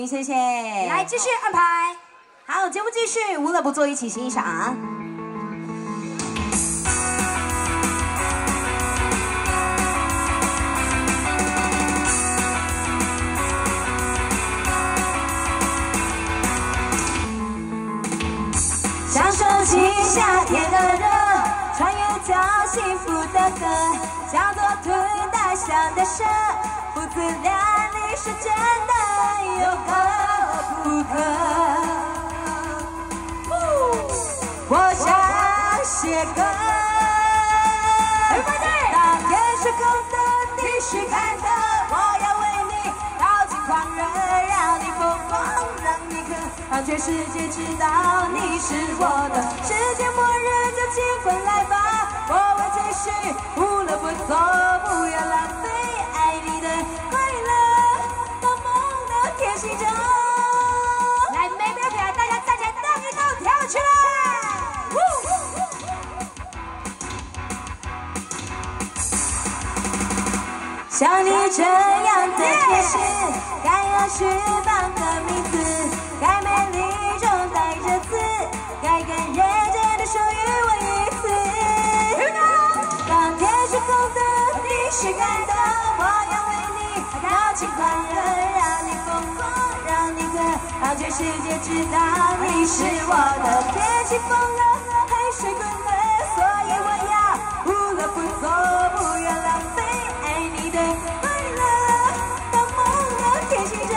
谢谢。 来，继续安排。 好，节目继续，无乐不作，一起欣赏。 享受起夏天的热，穿越叫幸福的歌，叫做吞大象的蛇，父子俩你是真的有何不可？我想写歌，当天是空的，你是看的，我要为你耗尽狂热，让你疯狂，让你渴。 让全世界知道你是我的，世界末日就尽管来吧，我会继续无乐不作，不要浪费爱你的快乐，到梦的天行者。 来，妹妹们，大家站起来，动一动，跳起来！ 像你这样的天使，该有翅膀的名字。 该美丽中带着刺，该更认真的属于我一次。当天是空的，你是干的，我要为你耗尽狂热，让你疯狂，让你渴，让全世界知道你是我的。天气疯了，海水滚滚，所以我要无乐不作，不要浪费爱你的快乐，到梦的天行者。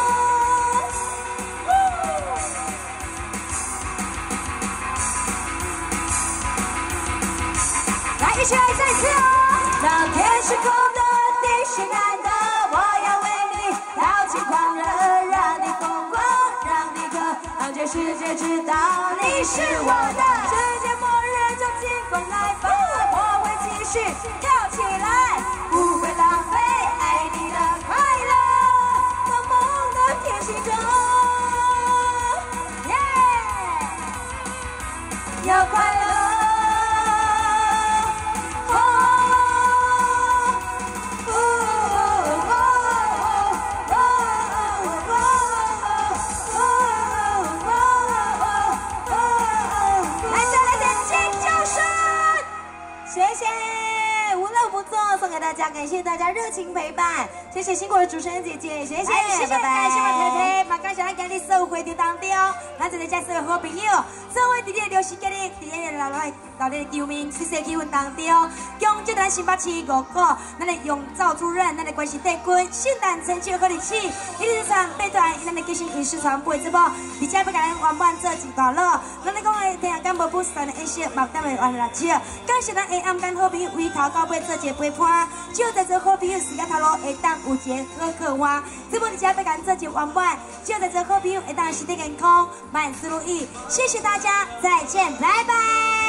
一起来再次哦！ 当天是空的，你是暗的，我要为你耗尽狂热，让你疯狂，让你渴，让全世界知道你是我的。世界末日就尽管来吧，我会继续跳起来，不会浪费爱你的快乐，到梦的天行者。耶！要快乐。 送给大家，感谢大家热情陪伴，谢谢辛苦的主持人姐姐，谢谢， 谢谢， 拜拜， 感谢我姐姐，把感谢咱今日所有会场当中，咱这个这所有好朋友，所有伫咧流行今日伫咧老咧球面谢谢气氛当中，恭祝咱新北市5股，咱的永造主任，咱的关系帝君，圣诞成就好日子，一日场备团，咱的吉星影视传播节目，而且要甲咱完满做一段路，咱咧讲的听下敢无不散的演戏，嘛等下完辣椒，感谢咱下暗间好朋友为头到尾做一个陪伴。 只有在这好朋友时间头路会当有一个好客话，这么你家要赶做一完满，只有在这好朋友会当身体健康，万事如意。谢谢大家，再见，拜拜。